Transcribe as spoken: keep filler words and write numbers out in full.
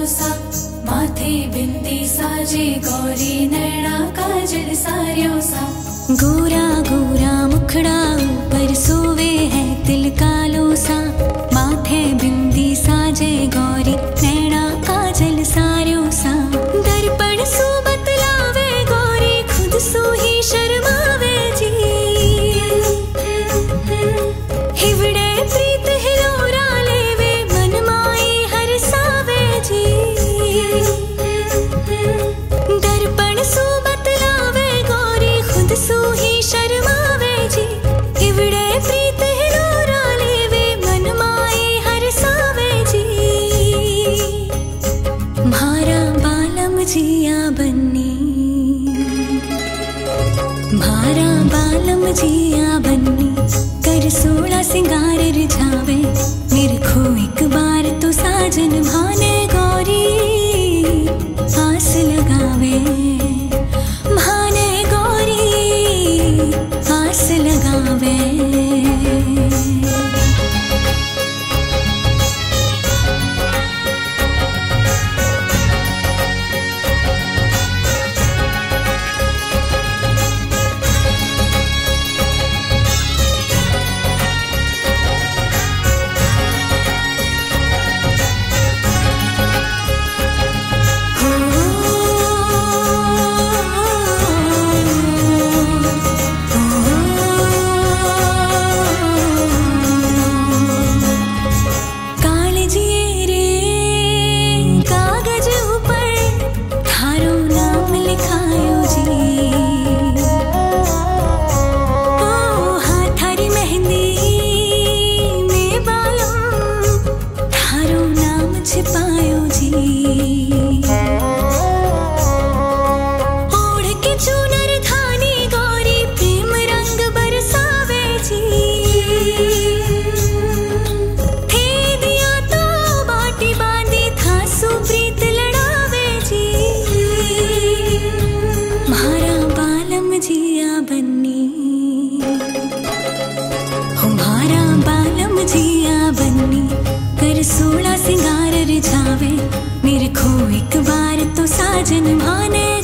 सा, माथे बिंदी साजे गौरी नैना काजल सारियो सा। गोरा गोरा मुखड़ा ऊपर सोवे है तिल कालो सा, माथे बिंदी साजे गौरी नैना काजल सारियो सा। दर्पण सू बतलावे गौरी खुद सू ही शर्मावे जी, हिवड़े प्रीत हिलोरा लेवे मन माई हरसावे जी। दर्पण सू बतलावे गौरी खुद सू ही शर्मावे जी, हिवड़े प्रीत हिलोरा लेवे मन माई हरसावे जी। म्हारा बालम जिया बन्नी, म्हारा बालम जिया बन्नी, कर सोला सिंगार रिझावे, निरखो एक बार तो साजन भाने गौरी आस लगावे। भाने गौरी आस लगावे। छिपायो जी, ओढ़ के चूनर धानी गौरी प्रेम रंग बरसावे जी। थे दिया तो बाटी बांधी था सुप्रीत लड़ावे जी। म्हारा बालम जिया बन्नी, म्हारा बालम जिया बन्नी, कर सोला सिंगार रिझावे, निरखो एक बार तो साजन भाने